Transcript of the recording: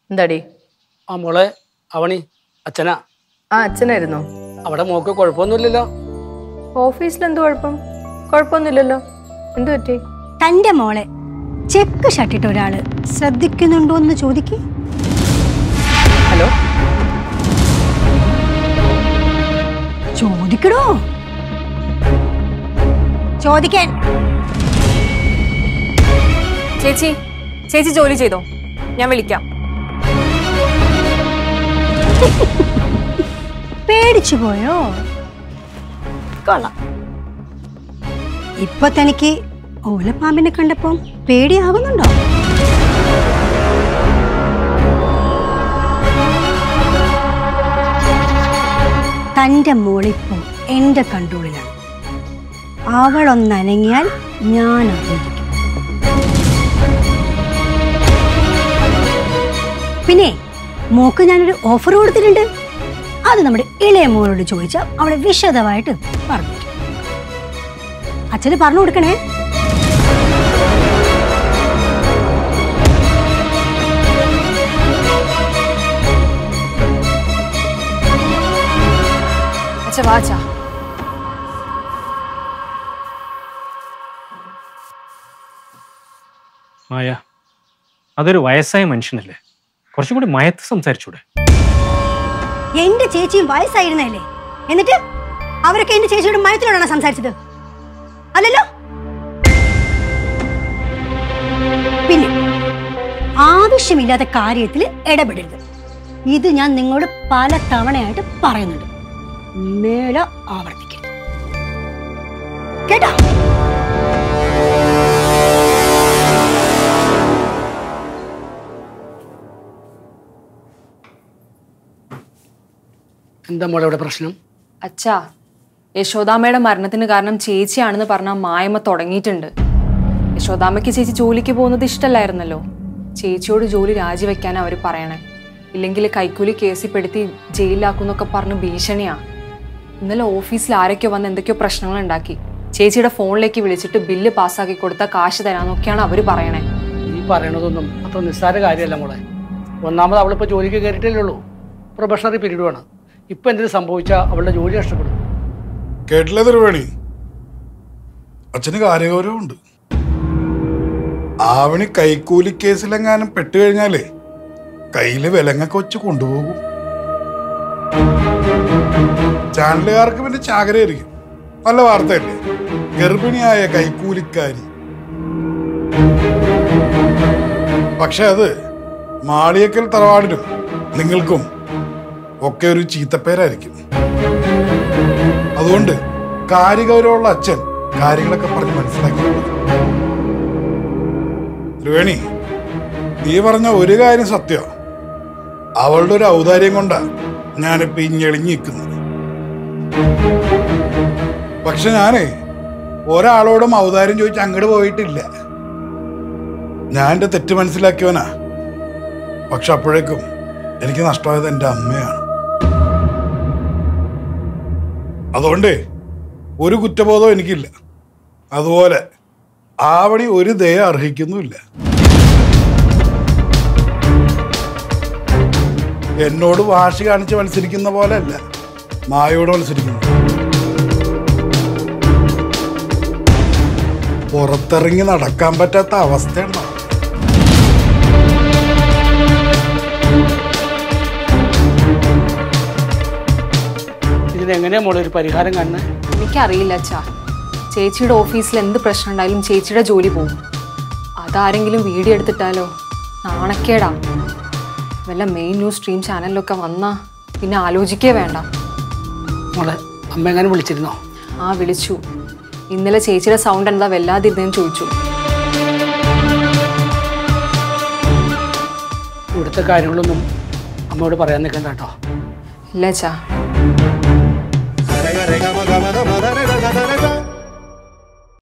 എന്താടി? ആ മോളെ അവണി അച്ഛനാ. ആ അച്ഛനായിരുന്നോ? അവിടെ മോക്ക് കുഴപ്പമൊന്നുമില്ലല്ലോ? ഓഫീസിൽ എന്ത് കുഴപ്പം? കുഴപ്പമൊന്നുമില്ലല്ലോ. എന്തു പറ്റി? തന്റെ മോളെ ചെക്ക് ഷട്ടിട്ട് ഒരാള് ശ്രദ്ധിക്കുന്നുണ്ടോ എന്ന് ചോദിക്കേ. ഹലോ, ചോദിക്കടോ, ചോദിക്കാൻ. ചേച്ചി ചേച്ചി ജോലി ചെയ്തോ, ഞാൻ വിളിക്കാം. പേടിച്ചു പോയോ? കൊള്ളാം. ഇപ്പൊ തനിക്ക് ഓലപ്പാമ്പിനെ കണ്ടപ്പോ പേടിയാകുന്നുണ്ടോ? തന്റെ മോളിപ്പോ എന്റെ കൺട്രോളിലാണ്. അവളൊന്നനങ്ങിയാൽ ഞാൻ അറിയിക്കും. പിന്നെ മോക്ക് ഞാനൊരു ഓഫർ കൊടുത്തിട്ടുണ്ട്. അത് നമ്മുടെ ഇളയ മോളോട് ചോദിച്ചാൽ അവളെ വിശദമായിട്ട് പറഞ്ഞു. അച്ഛന് പറഞ്ഞു കൊടുക്കണേ. അച്ഛാ വാച്ചാ. മായ, അതൊരു വയസ്സായ മനുഷ്യനല്ലേ, കുറച്ചും കൂടി മയത്ത് സംസാരിച്ചൂടെ? എന്റെ ചേച്ചിയും വയസ്സായിരുന്നല്ലേ, എന്നിട്ട് അവരൊക്കെ എന്റെ ചേച്ചിയുടെ മയത്തിലോടാണ് സംസാരിച്ചത്? അല്ലല്ലോ. പിന്നെ ആവശ്യമില്ലാത്ത കാര്യത്തിൽ ഇടപെടരുത്. ഇത് ഞാൻ നിങ്ങളോട് പല തവണയായിട്ട് പറയുന്നുണ്ട്. മേല ആവർത്തിക്കരുത്, കേട്ടോ? എന്താ മോളെ ഇവിടെ പ്രശ്നം? അച്ഛാ, യശോദാമ്മയുടെ മരണത്തിന് കാരണം ചേച്ചിയാണെന്ന് പറഞ്ഞാൽ മായമ്മ തുടങ്ങിയിട്ടുണ്ട്. യശോദാമ്മയ്ക്ക് ചേച്ചി ജോലിക്ക് പോകുന്നത് ഇഷ്ടമല്ലായിരുന്നല്ലോ. ചേച്ചിയോട് ജോലി രാജിവെക്കാനാ അവർ പറയണേ. ഇല്ലെങ്കിൽ കൈക്കൂലി കേസിൽപ്പെടുത്തി ജയിലിലാക്കുന്നൊക്കെ പറഞ്ഞ് ഭീഷണിയാ. ഇന്നലെ ഓഫീസിൽ ആരൊക്കെയോ വന്ന് എന്തൊക്കെയോ പ്രശ്നങ്ങൾ ഉണ്ടാക്കി. ചേച്ചിയുടെ ഫോണിലേക്ക് വിളിച്ചിട്ട് ബില്ല് പാസ്സാക്കി കൊടുത്ത കാശ് തരാന്നൊക്കെയാണ് അവർ പറയണേ. ഈ പറയണതൊന്നും അത്ര നിസ്സാര കാര്യമല്ല മോളെ. ഒന്നാമത് അവളിപ്പോൾ ജോലിക്ക് കയറിയിട്ടല്ലേ ഉള്ളൂ. പ്രൊബഷണറി പീരീഡുമാണ്. ഇപ്പം എന്തെങ്കിലും സംഭവിച്ചാൽ അവളുടെ ജോലി നഷ്ടപ്പെടും. കേട്ടില്ലേ ത്രിവേണി? അച്ഛന് കാര്യഗൗരവമുണ്ട്. ആവണി കൈക്കൂലി കേസിലെങ്ങാനും പെട്ടുകഴിഞ്ഞാലേ കയ്യില് വിലങ്ങൊക്കെ വെച്ച് കൊണ്ടുപോകും. ചാനലുകാർക്ക് പിന്നെ ചാകരയായിരിക്കും. നല്ല വാർത്തയല്ലേ? ഗർഭിണിയായ കൈക്കൂലിക്കാരി. പക്ഷെ അത് മാളിയക്കൽ തറവാടിനും നിങ്ങൾക്കും ഒക്കെ ഒരു ചീത്തപ്പേരായിരിക്കും. അതുകൊണ്ട് കാര്യഗൗരവമുള്ള അച്ഛൻ കാര്യങ്ങളൊക്കെ പറഞ്ഞ് മനസ്സിലാക്കി. ത്രിവേണി, നീ പറഞ്ഞ ഒരു കാര്യം സത്യം. അവളുടെ ഒരു ഔദാര്യം കൊണ്ടാ ഞാനിപ്പോ ഇഞ്ഞെളിഞ്ഞു നിൽക്കുന്നത്. പക്ഷെ ഞാനേ ഒരാളോടും ഔദാര്യം ചോദിച്ച് അങ്ങോട്ട് പോയിട്ടില്ല. ഞാൻ എൻ്റെ തെറ്റ് മനസ്സിലാക്കിയവനാ. പക്ഷെ അപ്പോഴേക്കും എനിക്ക് നഷ്ടമായത് എൻ്റെ അമ്മയാണ്. അതുകൊണ്ട് ഒരു കുറ്റബോധവും എനിക്കില്ല. അതുപോലെ ആവണി ഒരു ദയ അർഹിക്കുന്നുമില്ല. എന്നോട് വാശി കാണിച്ച് മത്സരിക്കുന്ന പോലെ അല്ല മായയോട് മത്സരിക്കുന്നു. പുറത്തിറങ്ങി നടക്കാൻ പറ്റാത്ത അവസ്ഥയുണ്ടോ? ഇതിനെങ്ങനെയാ മോളെ ഒരു പരിഹാരം കാണുന്നത്? എനിക്കറിയില്ല അച്ഛാ. ചേച്ചിയുടെ ഓഫീസിൽ എന്ത് പ്രശ്നം ഉണ്ടായാലും ചേച്ചിയുടെ ജോലി പോകും. അതാരെങ്കിലും വീഡിയോ എടുത്തിട്ടാലോ? നാണക്കേടാ. വല്ല മെയിൻ ന്യൂസ് സ്ട്രീം ചാനലിലൊക്കെ വന്നാ പിന്നെ ആലോചിക്കേ വേണ്ട. മോളെ അമ്മ എങ്ങനെ വിളിച്ചിരുന്നോ? ആ വിളിച്ചു. ഇന്നലെ ചേച്ചിയുടെ സൗണ്ട് എന്താ വല്ലാതിരുന്നേന്ന് ചോദിച്ചു. ഇവിടുത്തെ കാര്യങ്ങളൊന്നും അമ്മയോട് പറയാൻ നിൽക്കണ്ട കേട്ടോ. ഇല്ല അച്ഛാ.